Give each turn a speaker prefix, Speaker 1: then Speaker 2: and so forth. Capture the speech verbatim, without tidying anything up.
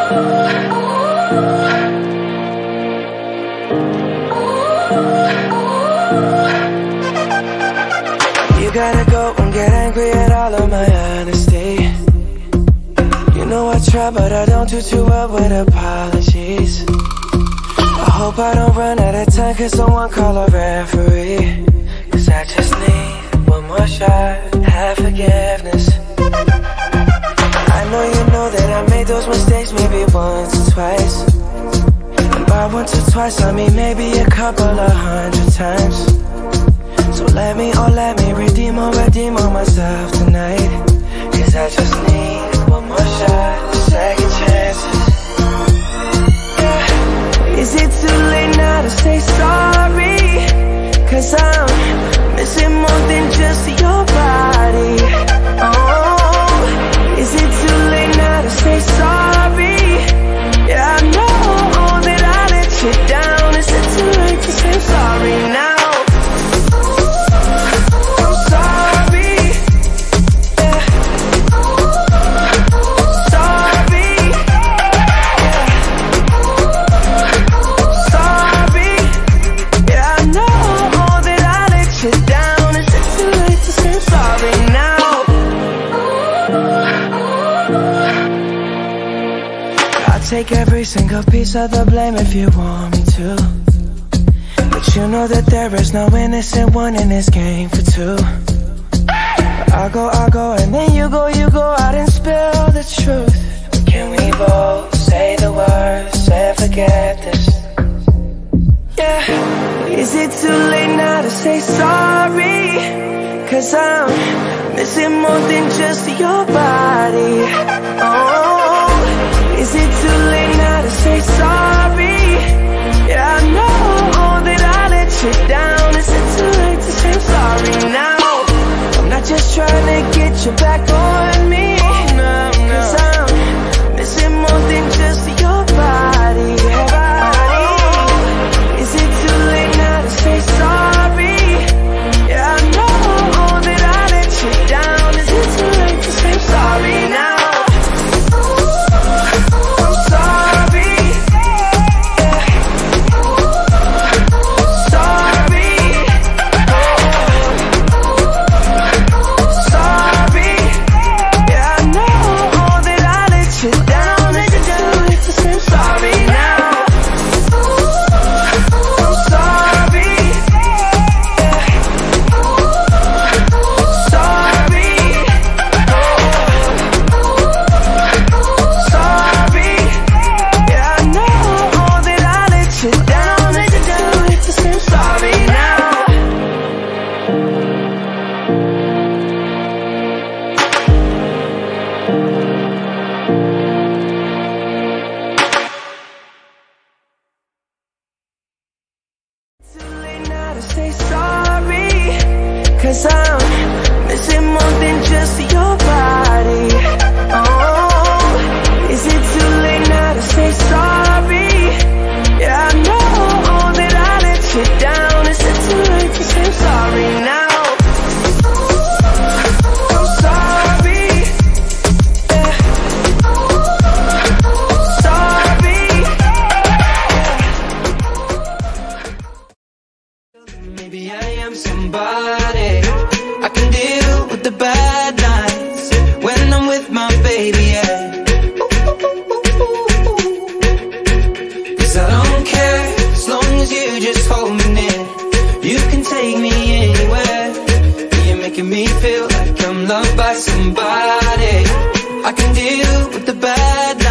Speaker 1: You gotta go and get angry at all of my honesty. You know I try, but I don't do too well with apologies. I hope I don't run out of time, cause someone call a referee. Cause I just need one more shot, have forgiveness. I know you know that I made those mistakes maybe once or twice. And by once or twice I mean maybe a couple of hundred times. So let me, oh let me redeem or redeem on myself tonight. Cause I just need one more shot, second chances. Yeah. Is it too late now to say sorry? Cause I'm missing more than just your body. Oh, is it too late now to say sorry? Yeah, I know that I let you down. Is it too late to say sorry now? Take every single piece of the blame if you want me to. But you know that there is no innocent one in this game for two. But I go, I go, and then you go, you go out and spill the truth. But can we both say the words and forget this? Yeah. Is it too late now to say sorry? Cause I'm missing more than just your body. Oh, is it too late now to say sorry? Yeah, I know that I let you down. Is it too late to say sorry now? I'm not just trying to get you back on me. No, no. Cause I'm missing more than just your body. Oh, is it too late now to say sorry? Yeah, I know that I let you down. Is it too late to say sorry now? Say sorry, cause I'm missing more than just your body. Oh, is it too late now to say sorry? Yeah, I know that I let you down. Is it too late to say sorry now?
Speaker 2: Maybe I am somebody. I can deal with the bad nights when I'm with my baby, yeah. Cause I don't care as long as you just hold me near. You can take me anywhere. You're making me feel like I'm loved by somebody. I can deal with the bad nights